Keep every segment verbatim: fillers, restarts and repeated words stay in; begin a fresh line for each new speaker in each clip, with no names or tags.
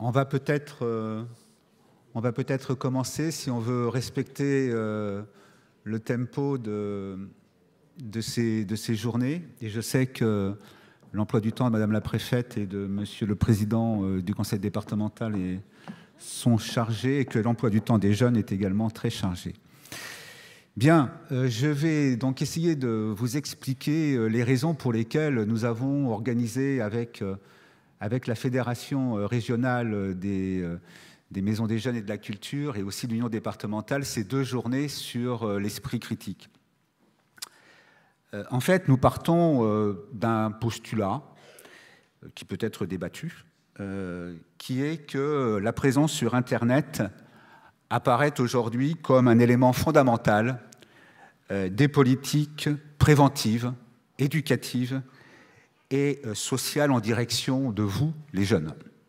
On va peut-être euh, on va peut-être commencer, si on veut respecter euh, le tempo de, de, ces, de ces journées. Et je sais que l'emploi du temps de Madame la Préfète et de Monsieur le Président euh, du Conseil départemental est, sont chargés et que l'emploi du temps des jeunes est également très chargé. Bien, euh, je vais donc essayer de vous expliquer euh, les raisons pour lesquelles nous avons organisé avec, euh, avec la Fédération euh, régionale des, euh, des maisons des jeunes et de la culture et aussi l'Union départementale ces deux journées sur euh, l'esprit critique. Euh, en fait, nous partons euh, d'un postulat euh, qui peut être débattu, euh, qui est que la présence sur Internet apparaît aujourd'hui comme un élément fondamental euh, des politiques préventives, éducatives et euh, sociales en direction de vous, les jeunes.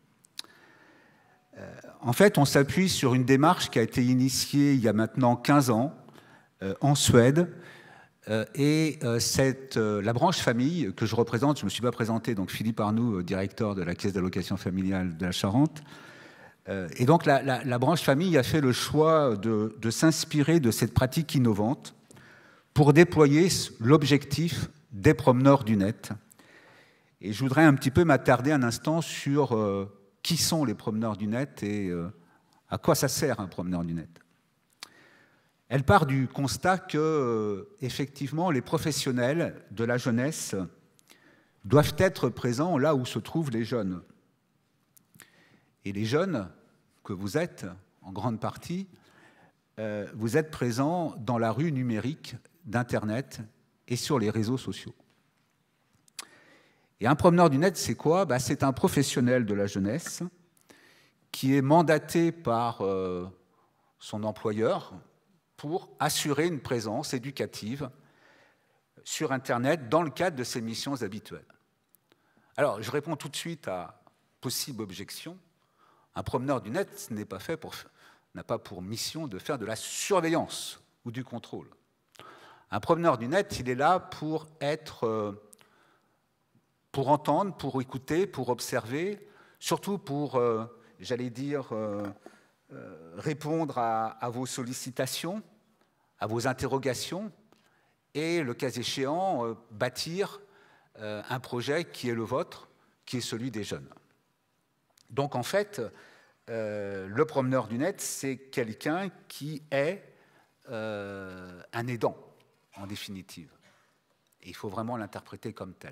Euh, en fait, on s'appuie sur une démarche qui a été initiée il y a maintenant quinze ans euh, en Suède, euh, et euh, cette, euh, la branche famille que je représente, je ne me suis pas présenté, donc Philippe Arnoux, directeur de la Caisse d'allocation familiale de la Charente. Et donc la, la, la branche famille a fait le choix de, de s'inspirer de cette pratique innovante pour déployer l'objectif des promeneurs du net. Et je voudrais un petit peu m'attarder un instant sur euh, qui sont les promeneurs du net et euh, à quoi ça sert un promeneur du net. Elle part du constat que, euh, effectivement, les professionnels de la jeunesse doivent être présents là où se trouvent les jeunes. Et les jeunes que vous êtes, en grande partie, euh, vous êtes présents dans la rue numérique d'Internet et sur les réseaux sociaux. Et un promeneur du net, c'est quoi? Ben, c'est un professionnel de la jeunesse qui est mandaté par euh, son employeur pour assurer une présence éducative sur Internet dans le cadre de ses missions habituelles. Alors, je réponds tout de suite à possible objection. Un promeneur du net n'est pas fait pour, n'a pas pour mission de faire de la surveillance ou du contrôle. Un promeneur du net, il est là pour être, pour entendre, pour écouter, pour observer, surtout pour, j'allais dire, répondre à, à vos sollicitations, à vos interrogations, et, le cas échéant, bâtir un projet qui est le vôtre, qui est celui des jeunes. Donc, en fait, euh, le promeneur du net, c'est quelqu'un qui est euh, un aidant, en définitive. Et il faut vraiment l'interpréter comme tel.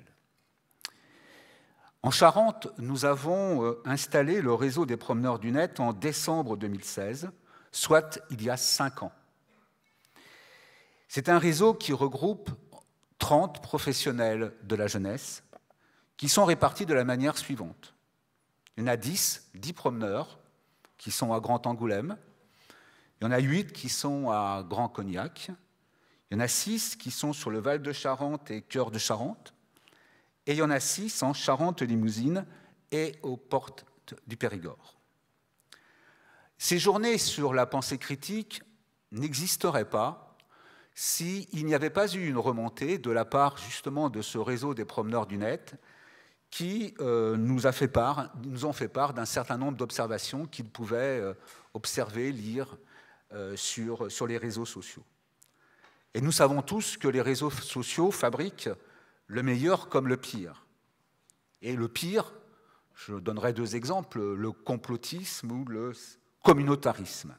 En Charente, nous avons euh, installé le réseau des promeneurs du net en décembre deux mille seize, soit il y a cinq ans. C'est un réseau qui regroupe trente professionnels de la jeunesse qui sont répartis de la manière suivante. Il y en a dix, dix promeneurs qui sont à Grand Angoulême. Il y en a huit qui sont à Grand Cognac. Il y en a six qui sont sur le Val de Charente et Cœur de Charente. Et il y en a six en Charente-Limousine et aux portes du Périgord. Ces journées sur la pensée critique n'existeraient pas s'il n'y avait pas eu une remontée de la part justement de ce réseau des promeneurs du net qui euh, nous, a fait part, nous ont fait part d'un certain nombre d'observations qu'ils pouvaient euh, observer, lire euh, sur, sur les réseaux sociaux. Et nous savons tous que les réseaux sociaux fabriquent le meilleur comme le pire. Et le pire, je donnerai deux exemples, le complotisme ou le communautarisme.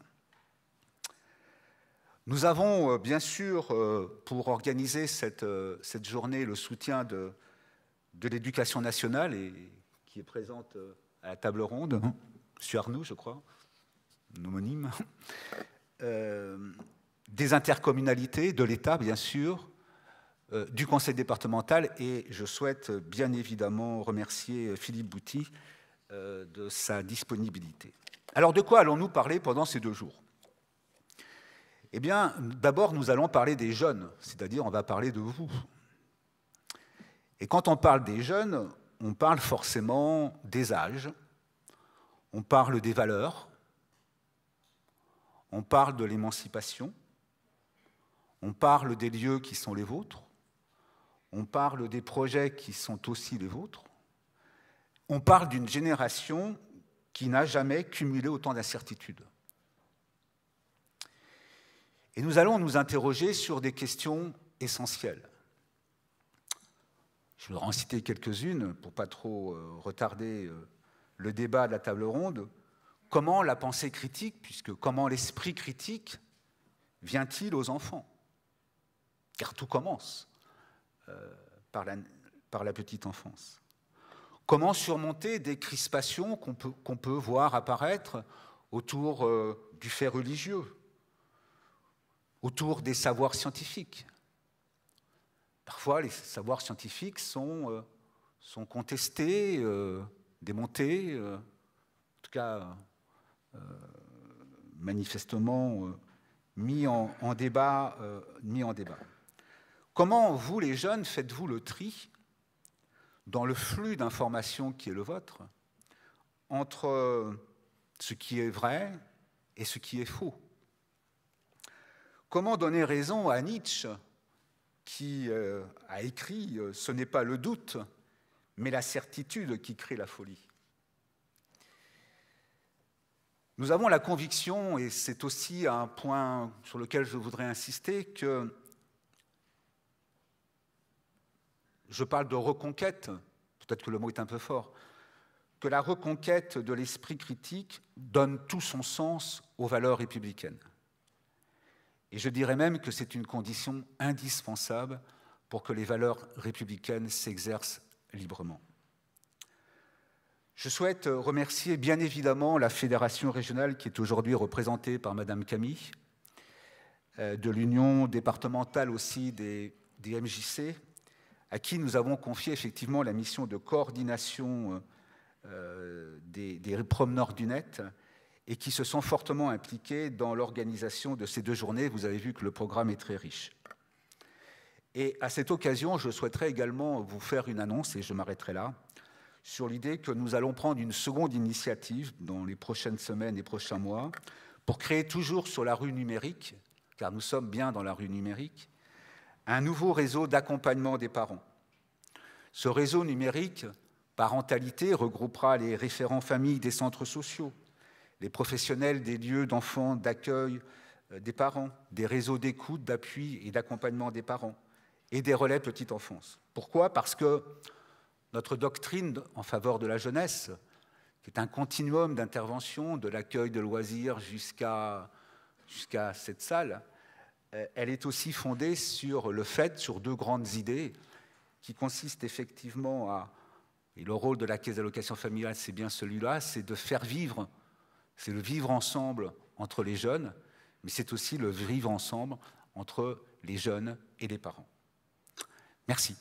Nous avons euh, bien sûr, euh, pour organiser cette, euh, cette journée, le soutien de de l'éducation nationale, et qui est présente à la table ronde, M. Arnoux, je crois, homonyme, euh, des intercommunalités, de l'État, bien sûr, euh, du Conseil départemental, et je souhaite bien évidemment remercier Philippe Bouty euh, de sa disponibilité. Alors, de quoi allons-nous parler pendant ces deux jours? Eh bien, d'abord, nous allons parler des jeunes, c'est-à-dire on va parler de vous. Et quand on parle des jeunes, on parle forcément des âges, on parle des valeurs, on parle de l'émancipation, on parle des lieux qui sont les vôtres, on parle des projets qui sont aussi les vôtres, on parle d'une génération qui n'a jamais cumulé autant d'incertitudes. Et nous allons nous interroger sur des questions essentielles. Je voudrais en citer quelques-unes pour ne pas trop euh, retarder euh, le débat de la table ronde. Comment la pensée critique, puisque comment l'esprit critique vient-il aux enfants? Car tout commence euh, par, la, par la petite enfance. Comment surmonter des crispations qu'on peut, qu'on peut voir apparaître autour euh, du fait religieux, autour des savoirs scientifiques? Parfois, les savoirs scientifiques sont, euh, sont contestés, euh, démontés, euh, en tout cas euh, manifestement euh, mis, en, en débat, euh, mis en débat. Comment, vous les jeunes, faites-vous le tri dans le flux d'informations qui est le vôtre entre ce qui est vrai et ce qui est faux? Comment donner raison à Nietzsche qui euh, a écrit euh, « Ce n'est pas le doute, mais la certitude qui crée la folie ». Nous avons la conviction, et c'est aussi un point sur lequel je voudrais insister, que je parle de reconquête, peut-être que le mot est un peu fort, que la reconquête de l'esprit critique donne tout son sens aux valeurs républicaines. Et je dirais même que c'est une condition indispensable pour que les valeurs républicaines s'exercent librement. Je souhaite remercier bien évidemment la fédération régionale qui est aujourd'hui représentée par Madame Camille, de l'union départementale aussi des, des M J C, à qui nous avons confié effectivement la mission de coordination euh, des, des promeneurs du net et qui se sont fortement impliqués dans l'organisation de ces deux journées. Vous avez vu que le programme est très riche. Et à cette occasion, je souhaiterais également vous faire une annonce, et je m'arrêterai là, sur l'idée que nous allons prendre une seconde initiative dans les prochaines semaines et prochains mois pour créer toujours sur la rue numérique, car nous sommes bien dans la rue numérique, un nouveau réseau d'accompagnement des parents. Ce réseau numérique, parentalité, regroupera les référents familles des centres sociaux, les professionnels des lieux d'enfants, d'accueil des parents, des réseaux d'écoute, d'appui et d'accompagnement des parents, et des relais petite enfance. Pourquoi? Parce que notre doctrine en faveur de la jeunesse, qui est un continuum d'intervention, de l'accueil de loisirs jusqu'à jusqu'à cette salle, elle est aussi fondée sur le fait, sur deux grandes idées, qui consistent effectivement à, et le rôle de la caisse d'allocation familiale, c'est bien celui-là, c'est de faire vivre, c'est le vivre ensemble entre les jeunes, mais c'est aussi le vivre ensemble entre les jeunes et les parents. Merci.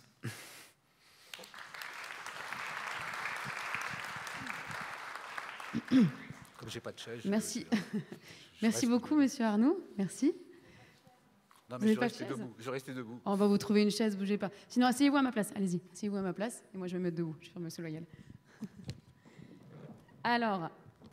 Comme j'ai pas de chaise.
Merci.
Je, je
Merci beaucoup, debout. Monsieur Arnoux. Merci.
Non, mais je restais debout. Je restais debout.
On va vous trouver une chaise, bougez pas. Sinon, asseyez-vous à ma place. Allez-y, asseyez-vous à ma place. Et moi, je vais me mettre debout. Je suis Monsieur Loyal. Alors,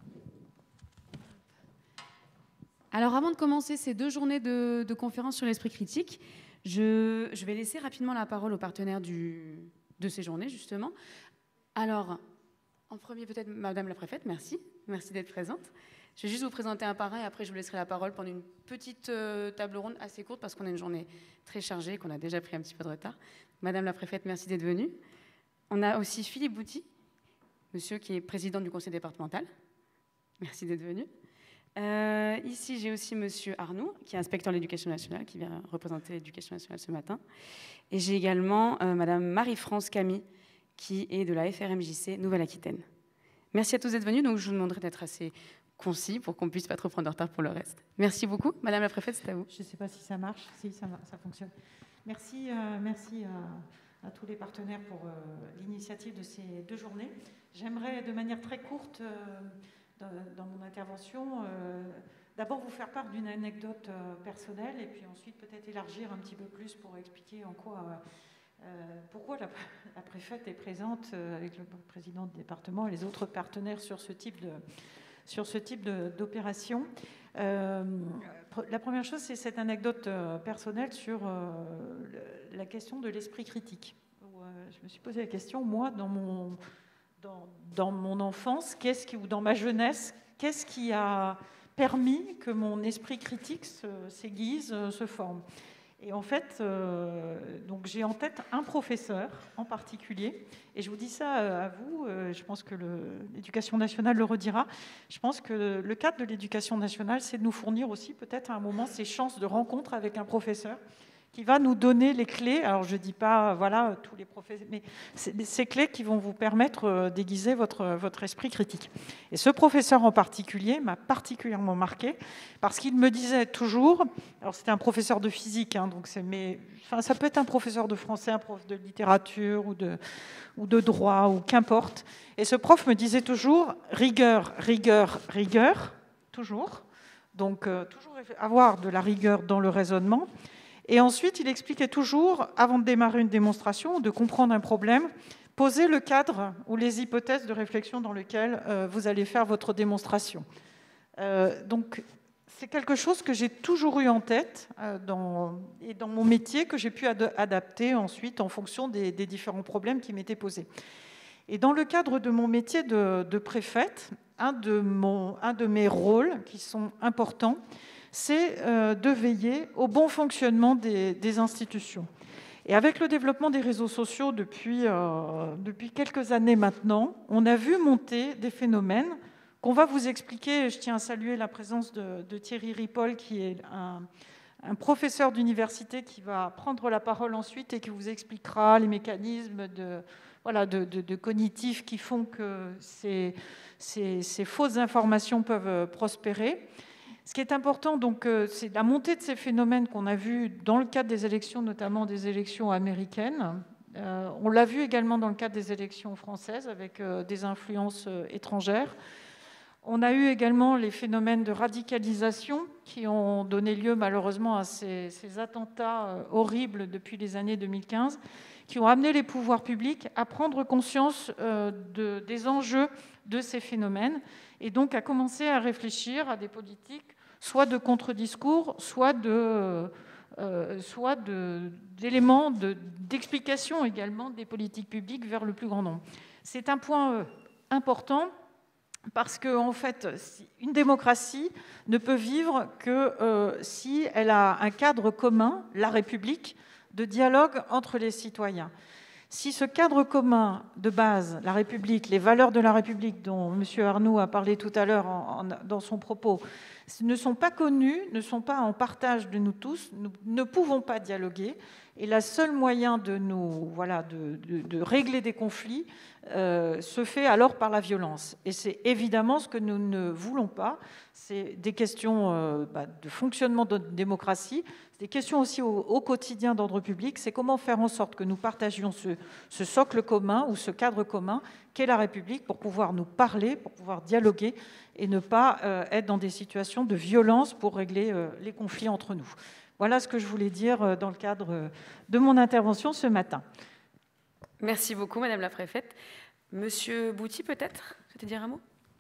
alors, avant de commencer ces deux journées de, de conférence sur l'esprit critique, je, je vais laisser rapidement la parole aux partenaires du, de ces journées, justement. Alors, en premier, peut-être Madame la Préfète, merci. Merci d'être présente. Je vais juste vous présenter un par un et après, je vous laisserai la parole pendant une petite euh, table ronde assez courte parce qu'on a une journée très chargée et qu'on a déjà pris un petit peu de retard. Madame la Préfète, merci d'être venue. On a aussi Philippe Bouty, monsieur qui est président du conseil départemental. Merci d'être venu. Euh, ici, j'ai aussi monsieur Arnoux, qui est inspecteur de l'éducation nationale, qui vient représenter l'éducation nationale ce matin. Et j'ai également euh, madame Marie-France Camille, qui est de la F R M J C Nouvelle-Aquitaine. Merci à tous d'être venus. Donc, je vous demanderai d'être assez concis pour qu'on puisse pas trop prendre de retard pour le reste. Merci beaucoup. Madame la Préfète, c'est à vous.
Je ne sais pas si ça marche. Si, ça, ça fonctionne. Merci, euh, merci à, à tous les partenaires pour euh, l'initiative de ces deux journées. J'aimerais, de manière très courte, euh, dans, dans mon intervention, euh, d'abord vous faire part d'une anecdote euh, personnelle et puis ensuite peut-être élargir un petit peu plus pour expliquer en quoi... Euh, Euh, pourquoi la, la préfète est présente euh, avec le président du département et les autres partenaires sur ce type de, sur ce type d'opération. Euh, la première chose, c'est cette anecdote euh, personnelle sur euh, le, la question de l'esprit critique. Où, euh, je me suis posé la question, moi, dans mon, dans, dans mon enfance, qu'est-ce qui, ou dans ma jeunesse, qu'est-ce qui a permis que mon esprit critique se, s'aiguise, se forme. Et en fait, euh, donc j'ai en tête un professeur en particulier, et je vous dis ça à vous, euh, je pense que l'Éducation nationale le redira, je pense que le cadre de l'Éducation nationale, c'est de nous fournir aussi peut-être à un moment ces chances de rencontre avec un professeur qui va nous donner les clés, alors je ne dis pas, voilà, tous les professeurs, mais ces clés qui vont vous permettre d'aiguiser votre, votre esprit critique. Et ce professeur en particulier m'a particulièrement marqué, parce qu'il me disait toujours, alors c'était un professeur de physique, hein, donc c'est, mais, enfin, ça peut être un professeur de français, un prof de littérature, ou de, ou de droit, ou qu'importe, et ce prof me disait toujours, rigueur, rigueur, rigueur, toujours, donc euh, toujours avoir de la rigueur dans le raisonnement. Et ensuite, il expliquait toujours, avant de démarrer une démonstration, de comprendre un problème, poser le cadre ou les hypothèses de réflexion dans lesquelles euh, vous allez faire votre démonstration. Euh, donc, c'est quelque chose que j'ai toujours eu en tête euh, dans, et dans mon métier, que j'ai pu ad- adapter ensuite en fonction des, des différents problèmes qui m'étaient posés. Et dans le cadre de mon métier de, de préfète, un de, mon, un de mes rôles qui sont importants, c'est euh, de veiller au bon fonctionnement des, des institutions. Et avec le développement des réseaux sociaux depuis, euh, depuis quelques années maintenant, on a vu monter des phénomènes qu'on va vous expliquer. Je tiens à saluer la présence de, de Thierry Ripoll, qui est un, un professeur d'université qui va prendre la parole ensuite et qui vous expliquera les mécanismes de, voilà, de, de, de cognitifs qui font que ces, ces, ces fausses informations peuvent prospérer. Ce qui est important, donc, c'est la montée de ces phénomènes qu'on a vus dans le cadre des élections, notamment des élections américaines. Euh, on l'a vu également dans le cadre des élections françaises, avec euh, des influences euh, étrangères. On a eu également les phénomènes de radicalisation qui ont donné lieu malheureusement à ces, ces attentats euh, horribles depuis les années deux mille quinze, qui ont amené les pouvoirs publics à prendre conscience euh, de, des enjeux de ces phénomènes, et donc à commencer à réfléchir à des politiques, soit de contre-discours, soit de, euh, soit de, d'éléments de, d'explication également des politiques publiques vers le plus grand nombre. C'est un point euh, important, parce que, en fait, une démocratie ne peut vivre que euh, si elle a un cadre commun, la République, de dialogue entre les citoyens. Si ce cadre commun de base, la République, les valeurs de la République dont M. Arnaud a parlé tout à l'heure en, en, dans son propos, ne sont pas connus, ne sont pas en partage de nous tous, nous ne pouvons pas dialoguer. Et le seul moyen de, nous, voilà, de, de, de régler des conflits euh, se fait alors par la violence. Et c'est évidemment ce que nous ne voulons pas. C'est des questions euh, bah, de fonctionnement de démocratie, c'est des questions aussi au, au quotidien d'ordre public. C'est comment faire en sorte que nous partagions ce, ce socle commun ou ce cadre commun qu'est la République pour pouvoir nous parler, pour pouvoir dialoguer et ne pas euh, être dans des situations de violence pour régler euh, les conflits entre nous. Voilà ce que je voulais dire dans le cadre de mon intervention ce matin.
Merci beaucoup, Madame la Préfète. Monsieur Bouty, peut-être, vous souhaitez dire un mot ?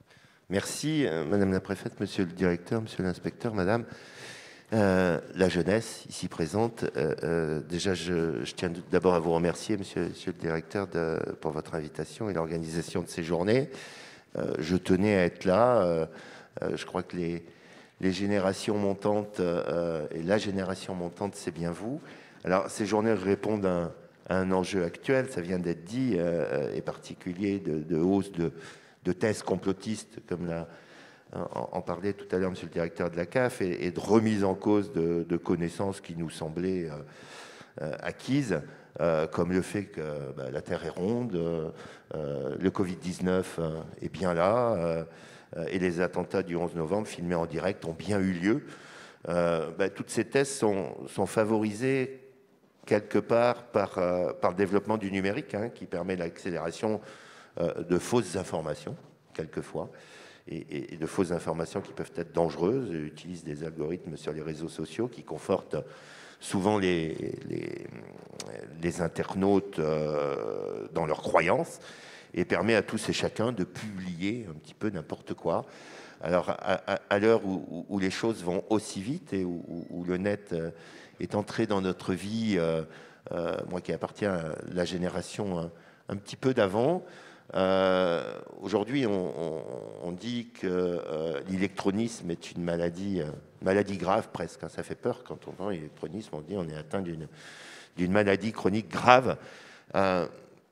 Merci, Madame la Préfète, Monsieur le Directeur, Monsieur l'Inspecteur, Madame. Euh, la jeunesse, ici présente, euh, euh, déjà, je, je tiens d'abord à vous remercier, Monsieur, monsieur le Directeur, de, pour votre invitation et l'organisation de ces journées. Euh, je tenais à être là. Euh, euh, je crois que les... Les générations montantes, euh, et la génération montante, c'est bien vous. Alors, ces journées répondent à un, à un enjeu actuel, ça vient d'être dit, euh, et particulier de, de hausse de, de thèses complotistes, comme l'a, en, en parlait tout à l'heure monsieur le directeur de la C A F, et, et de remise en cause de, de connaissances qui nous semblaient euh, euh, acquises, euh, comme le fait que bah, la Terre est ronde, euh, le Covid dix-neuf euh, est bien là, euh, et les attentats du onze novembre, filmés en direct, ont bien eu lieu. Euh, bah, toutes ces thèses sont, sont favorisées quelque part par, euh, par le développement du numérique, hein, qui permet l'accélération euh, de fausses informations, quelquefois, et, et de fausses informations qui peuvent être dangereuses, et utilisent des algorithmes sur les réseaux sociaux qui confortent souvent les, les, les internautes euh, dans leurs croyances, et permet à tous et chacun de publier un petit peu n'importe quoi. Alors, à, à, à l'heure où, où les choses vont aussi vite et où, où le net euh, est entré dans notre vie, euh, euh, moi qui appartiens à la génération un, un petit peu d'avant, Euh, Aujourd'hui, on, on, on dit que euh, l'électronisme est une maladie, euh, maladie grave presque. Hein, ça fait peur quand on entend l'électronisme, on dit on est atteint d'une d'une maladie chronique grave. Euh,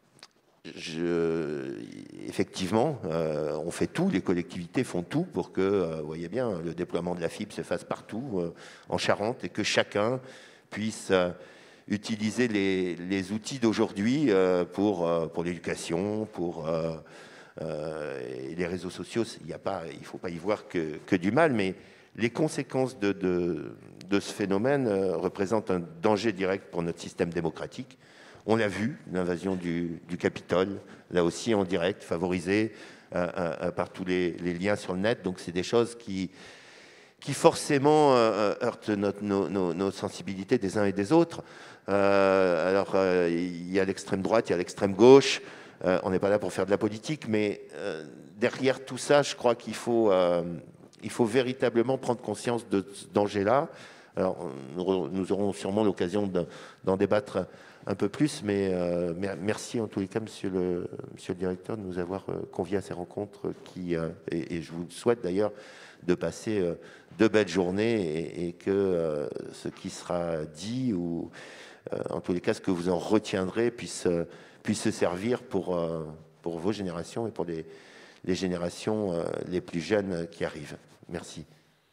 je, effectivement, euh, on fait tout, les collectivités font tout pour que, euh, vous voyez bien, le déploiement de la fibre se fasse partout euh, en Charente et que chacun puisse euh, utiliser les, les outils d'aujourd'hui euh, pour, euh, pour l'éducation, pour euh, euh, et les réseaux sociaux. Il n'y a pas, il faut pas y voir que, que du mal, mais les conséquences de, de, de ce phénomène euh, représentent un danger direct pour notre système démocratique. On l'a vu, l'invasion du, du Capitole, là aussi en direct, favorisée euh, euh, par tous les, les liens sur le net. Donc c'est des choses qui, qui forcément euh, heurtent notre, nos, nos, nos sensibilités des uns et des autres. Euh, alors euh, il y a l'extrême droite, il y a l'extrême gauche. Euh, on n'est pas là pour faire de la politique, mais euh, derrière tout ça, je crois qu'il faut, euh, il faut véritablement prendre conscience de ce danger-là. Alors nous, nous aurons sûrement l'occasion d'en débattre un peu plus, mais euh, merci en tous les cas, monsieur le, monsieur le directeur, de nous avoir euh, conviés à ces rencontres qui, euh, et, et je vous souhaite d'ailleurs de passer euh, de belles journées et, et que euh, ce qui sera dit, ou euh, en tous les cas ce que vous en retiendrez, puisse, euh, puisse se servir pour, euh, pour vos générations et pour les, les générations euh, les plus jeunes qui arrivent. Merci.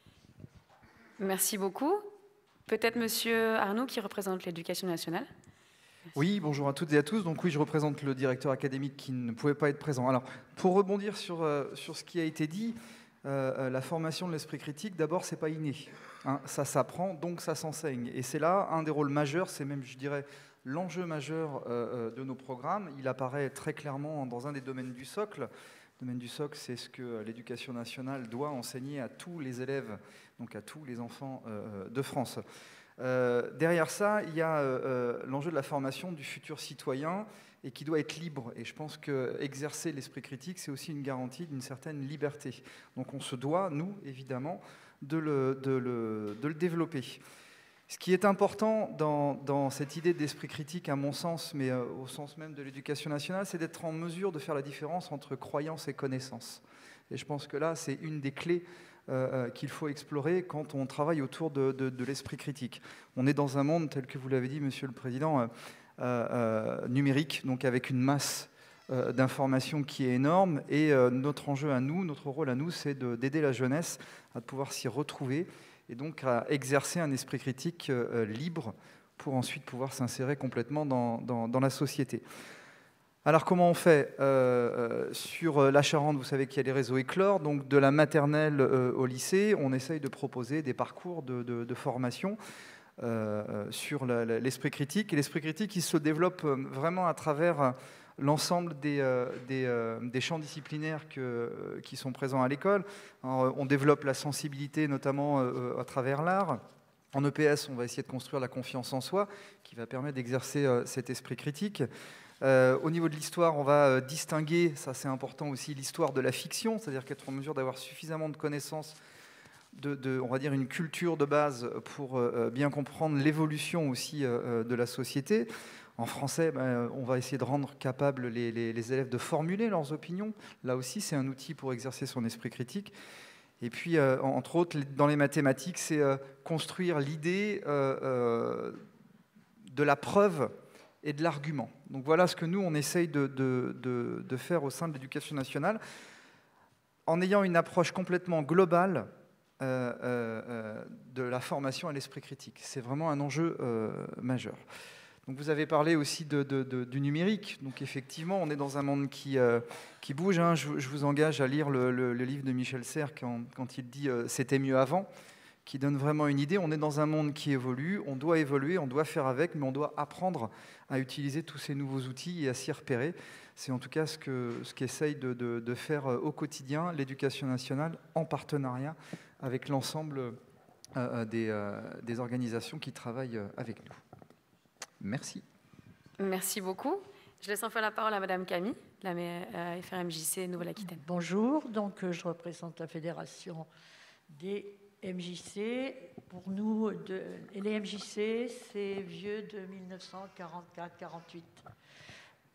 Merci beaucoup. Peut-être monsieur Arnaud qui représente l'éducation nationale.
Oui, bonjour à toutes et à tous. Donc oui, je représente le directeur académique qui ne pouvait pas être présent. Alors, pour rebondir sur, euh, sur ce qui a été dit, euh, la formation de l'esprit critique, d'abord, c'est pas inné. Hein, ça s'apprend, donc ça s'enseigne. Et c'est là un des rôles majeurs, c'est même, je dirais, l'enjeu majeur euh, de nos programmes. Il apparaît très clairement dans un des domaines du socle. Le domaine du socle, c'est ce que l'éducation nationale doit enseigner à tous les élèves, donc à tous les enfants euh, de France. Euh, derrière ça, il y a euh, l'enjeu de la formation du futur citoyen et qui doit être libre. Et je pense qu'exercer l'esprit critique, c'est aussi une garantie d'une certaine liberté. Donc on se doit, nous, évidemment, de le, de le, de le développer. Ce qui est important dans, dans cette idée d'esprit critique, à mon sens, mais euh, au sens même de l'éducation nationale, c'est d'être en mesure de faire la différence entre croyance et connaissance. Et je pense que là, c'est une des clés Euh, qu'il faut explorer quand on travaille autour de, de, de l'esprit critique. On est dans un monde, tel que vous l'avez dit, Monsieur le Président, euh, euh, numérique, donc avec une masse euh, d'informations qui est énorme, et euh, notre enjeu à nous, notre rôle à nous, c'est d'aider la jeunesse à pouvoir s'y retrouver, et donc à exercer un esprit critique euh, libre pour ensuite pouvoir s'insérer complètement dans, dans, dans la société. Alors comment on fait euh, sur la Charente? Vous savez qu'il y a les réseaux Éclore, donc de la maternelle euh, au lycée, on essaye de proposer des parcours de, de, de formation euh, sur l'esprit critique. Et l'esprit critique, il se développe vraiment à travers l'ensemble des, euh, des, euh, des champs disciplinaires que, qui sont présents à l'école. On développe la sensibilité, notamment euh, à travers l'art. En E P S, on va essayer de construire la confiance en soi, qui va permettre d'exercer euh, cet esprit critique. Euh, au niveau de l'histoire, on va euh, distinguer, ça c'est important aussi, l'histoire de la fiction, c'est-à-dire qu'être en mesure d'avoir suffisamment de connaissances, de, de, on va dire une culture de base pour euh, bien comprendre l'évolution aussi euh, de la société. En français, ben, on va essayer de rendre capables les, les, les élèves de formuler leurs opinions. Là aussi, c'est un outil pour exercer son esprit critique. Et puis, euh, entre autres, dans les mathématiques, c'est euh, construire l'idée euh, euh, de la preuve et de l'argument. Donc voilà ce que nous, on essaye de, de, de, de faire au sein de l'éducation nationale, en ayant une approche complètement globale euh, euh, de la formation à l'esprit critique. C'est vraiment un enjeu euh, majeur. Donc vous avez parlé aussi de, de, de, du numérique. Donc effectivement, on est dans un monde qui, euh, qui bouge. Hein. Je, je vous engage à lire le, le, le livre de Michel Serres quand, quand il dit euh, « C'était mieux avant », qui donne vraiment une idée. On est dans un monde qui évolue, on doit évoluer, on doit faire avec, mais on doit apprendre à utiliser tous ces nouveaux outils et à s'y repérer. C'est en tout cas ce que ce qu'essaye de, de, de faire au quotidien l'éducation nationale en partenariat avec l'ensemble euh, des, euh, des organisations qui travaillent avec nous. Merci.
Merci beaucoup. Je laisse enfin la parole à Madame Camille, la F R M J C Nouvelle-Aquitaine.
Bonjour, donc je représente la Fédération des M J C. Pour nous, de, et les M J C, c'est vieux de mille neuf cent quarante-quatre quarante-huit.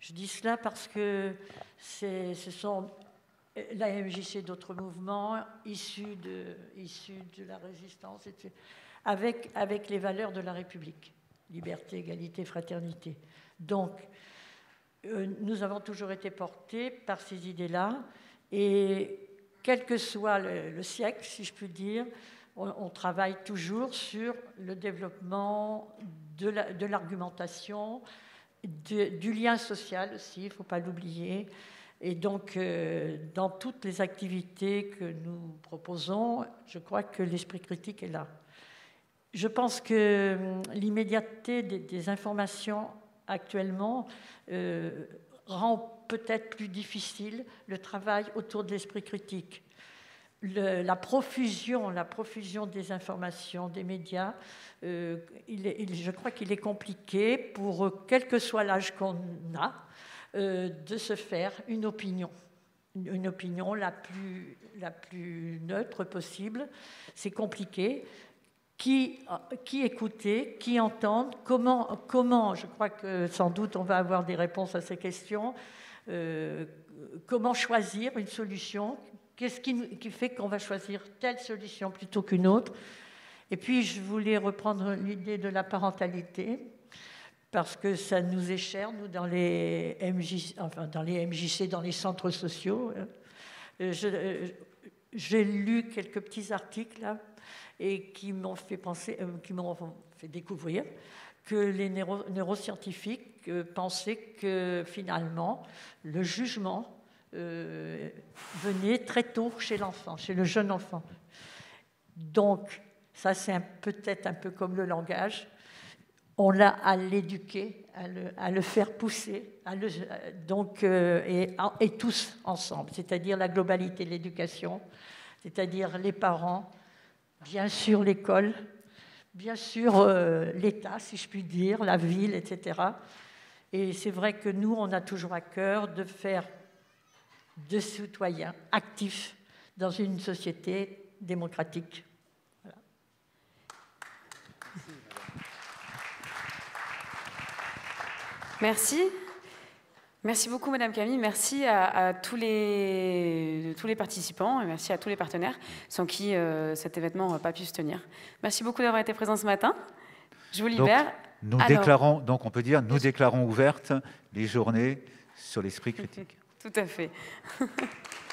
Je dis cela parce que ce sont la M J C, d'autres mouvements issus de, issus de la résistance, et cetera, avec, avec les valeurs de la République, liberté, égalité, fraternité. Donc, euh, nous avons toujours été portés par ces idées-là, et quel que soit le, le siècle, si je puis dire, on, on travaille toujours sur le développement de l'argumentation, du lien social aussi, il ne faut pas l'oublier. Et donc, euh, dans toutes les activités que nous proposons, je crois que l'esprit critique est là. Je pense que l'immédiateté des, des informations actuellement euh, rend peut-être plus difficile le travail autour de l'esprit critique. Le, la profusion, la profusion des informations, des médias, euh, il est, il, je crois qu'il est compliqué pour, euh, quel que soit l'âge qu'on a, euh, de se faire une opinion, une, une opinion la plus, la plus neutre possible. C'est compliqué. Qui, qui écouter, qui entendre, comment, comment, je crois que sans doute on va avoir des réponses à ces questions, euh, comment choisir une solution. Qu'est-ce qui, qui fait qu'on va choisir telle solution plutôt qu'une autre? Et puis, je voulais reprendre l'idée de la parentalité, parce que ça nous est cher, nous, dans les M J, enfin, dans les M J C, dans les centres sociaux. Je, j'ai lu quelques petits articles, là, et qui m'ont fait penser, euh, qui m'ont fait découvrir que les neuro, neuroscientifiques euh, pensaient que, finalement, le jugement Euh, venait très tôt chez l'enfant, chez le jeune enfant. Donc, ça c'est peut-être un peu comme le langage. On a à l'éduquer, à le, à le faire pousser, à le, donc, euh, et, et tous ensemble, c'est-à-dire la globalité de l'éducation, c'est-à-dire les parents, bien sûr l'école, bien sûr euh, l'État, si je puis dire, la ville, et cetera. Et c'est vrai que nous, on a toujours à cœur de faire de citoyens actifs dans une société démocratique. Voilà.
Merci. Merci beaucoup, Madame Camille. Merci à, à tous, les, tous les participants et merci à tous les partenaires sans qui euh, cet événement n'aurait pas pu se tenir. Merci beaucoup d'avoir été présents ce matin. Je vous libère.
Donc, nous
Alors,
déclarons, donc on peut dire, nous déclarons ouvertes les journées sur l'esprit critique.
Tout à fait.